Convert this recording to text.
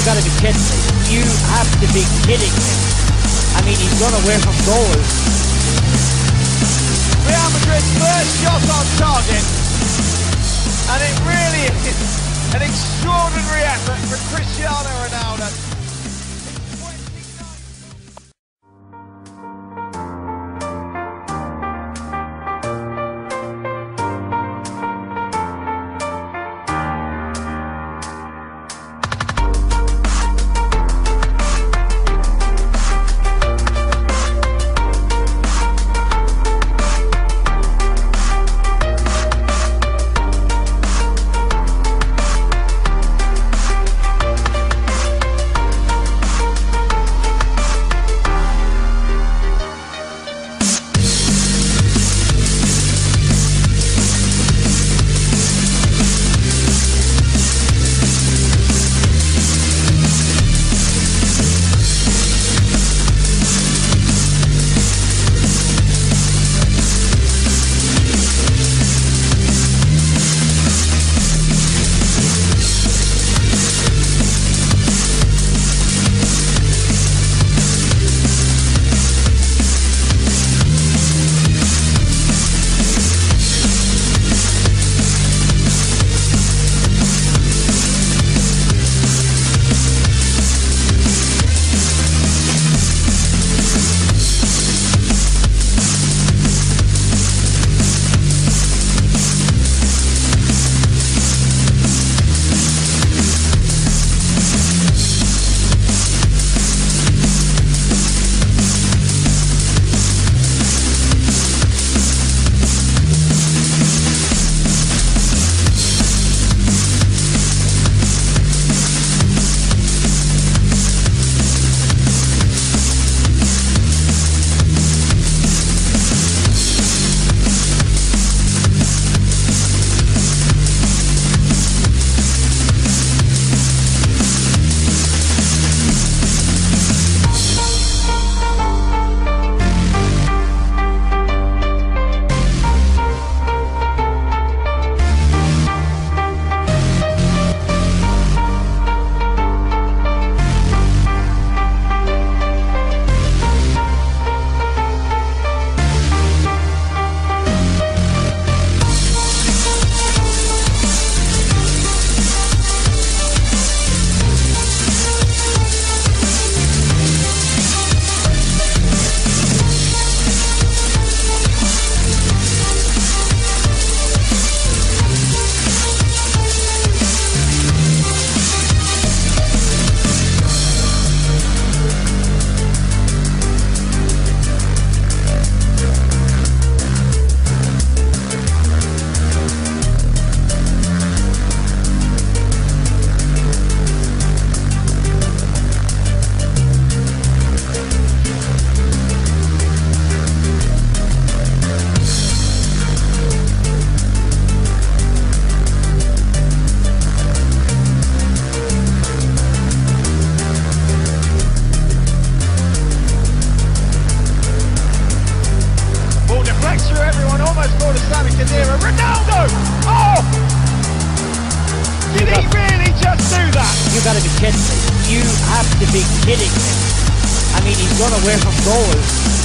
got to be kidding me. You have to be kidding me. I mean, he's gone away from goal. Real Madrid's first shot on target. And it really is an extraordinary effort for Cristiano Ronaldo. Ronaldo! Oh! Did he really just do that? You got to be kidding me. You have to be kidding me. I mean, he's gone away from goal.